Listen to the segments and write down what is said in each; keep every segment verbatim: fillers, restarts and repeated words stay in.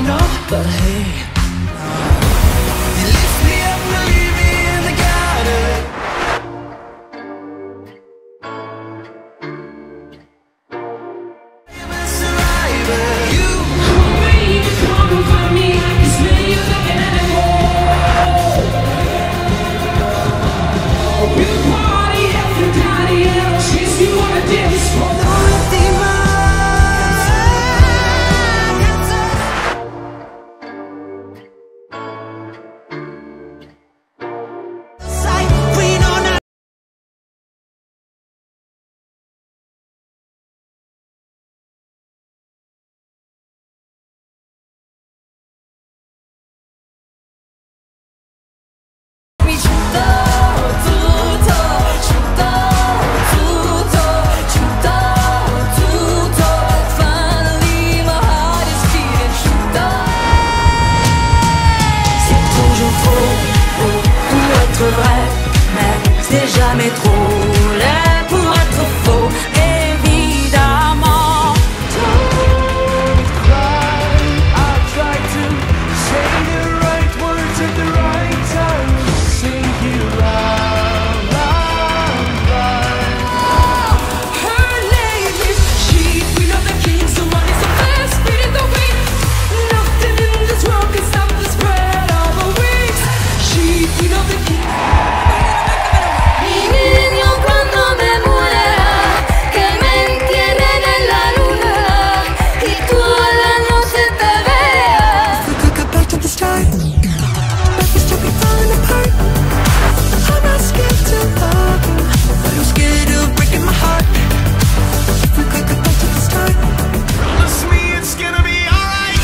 know, but hey, you lift me up and leave me in the garden. I'm a survivor. You won't be just one for me. It's me you're looking at anymore. You party after party, and I'll chase you on a dance floor. Jamais trop laid pour être faux, évidemment. Don't cry, I'll try to say the right words at the right time. Sing you loud, loud, loud. Her name is she, queen of the kings, the one is the best, speed in the wind. Nothing in this world can stop the spread of the wings. She, queen of the kings. Mi niño cuando me muera, que me entierre en la luna y toda la noche te vea. Look up back to the start. Back is to be falling apart. I'm not scared to love you, but I'm scared of breaking my heart. If we could go back to the start, promise me it's gonna be alright.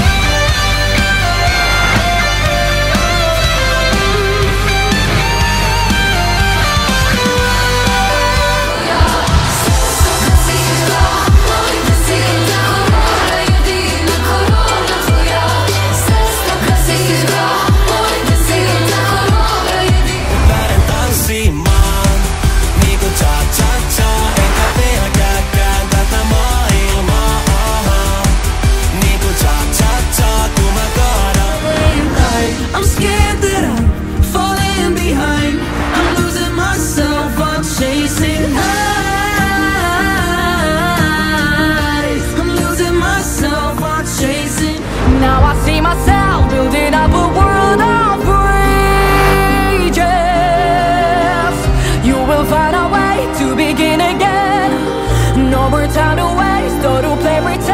Lähden tanssimaan, niinku cha-cha-cha. Enkä pelkääkään tätä maailmaa. Niinku cha-cha-cha, kun mä kaadan. I'm scared that I'm falling behind. I'm losing myself, I'm chasing highs. I'm losing myself, I'm chasing. Now I see myself building up a world of rages. You will find a way to begin again. No more time to waste or to play pretend.